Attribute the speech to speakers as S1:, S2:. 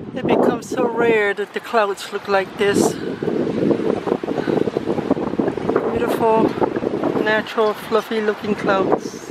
S1: It becomes so rare that the clouds look like this. Beautiful, natural, fluffy looking clouds.